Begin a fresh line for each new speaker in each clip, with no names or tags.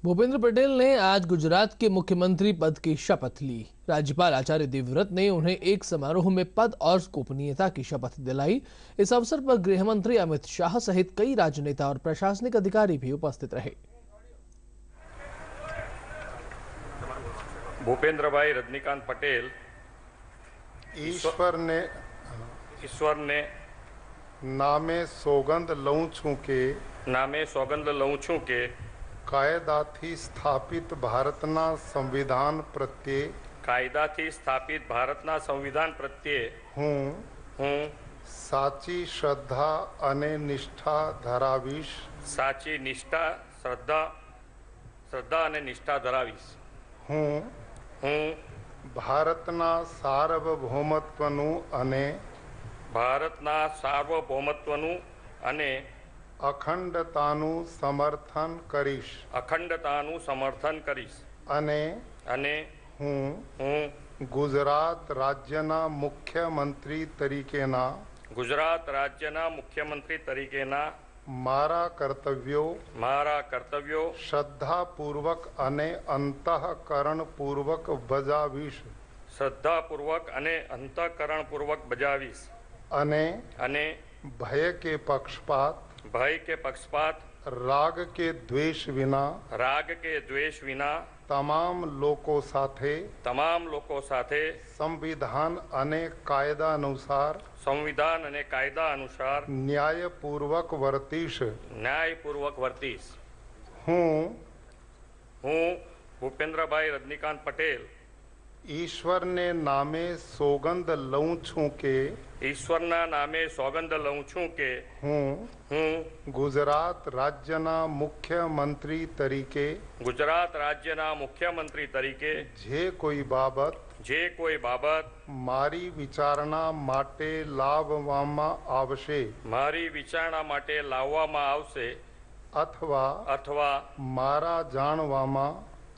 भूपेंद्र पटेल ने आज गुजरात के मुख्यमंत्री पद की शपथ ली। राज्यपाल आचार्य देवव्रत ने उन्हें एक समारोह में पद और गोपनीयता की शपथ दिलाई। इस अवसर पर गृह मंत्री अमित शाह सहित कई राजनेता और प्रशासनिक अधिकारी भी उपस्थित रहे।
भूपेंद्र भाई रजनीकांत पटेल
ईश्वर ने नामे सोगंद लऊं छूं के कायदाथी स्थापित भारतना संविधान प्रत्ये हूँ साची श्रद्धा अने निष्ठा धरावीश। हूँ भारतना सार्वभौमत्वनु अने अखंडतानु समर्थन करीश। अने हूँ गुजरात राज्यना मुख्यमंत्री तरीकेना मारा कर्तव्यो श्रद्धापूर्वक अने अंतःकरणपूर्वक बजावीश। अने भय के पक्षपात राग के द्वेष विना तमाम लोगों साथे संविधान अने कायदा अनुसार न्यायपूर्वक वर्तीश। हूँ
भूपेंद्र भाई रजनीकांत पटेल
ईश्वर ने नामे सोगंद लऊं छूं के हूँ गुजरात राज्यना मुख्यमंत्री तरीके जे कोई बाबत मारी विचारणा माटे लाववामां आवशे अथवा मारा जाणवामां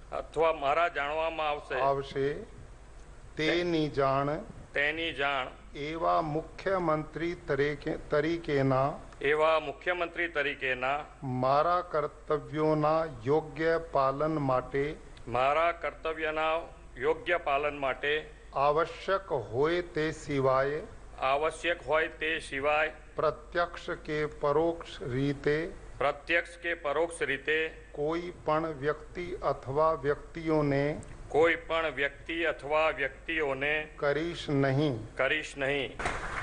आवशे तेनी जाण एवा मुख्यमंत्री तरीकेना मारा कर्तव्योना योग्य पालन माटे आवश्यक होय ते सिवाय प्रत्यक्ष के परोक्ष रीते कोई पण व्यक्ति अथवा व्यक्तियों ने करीश नहीं।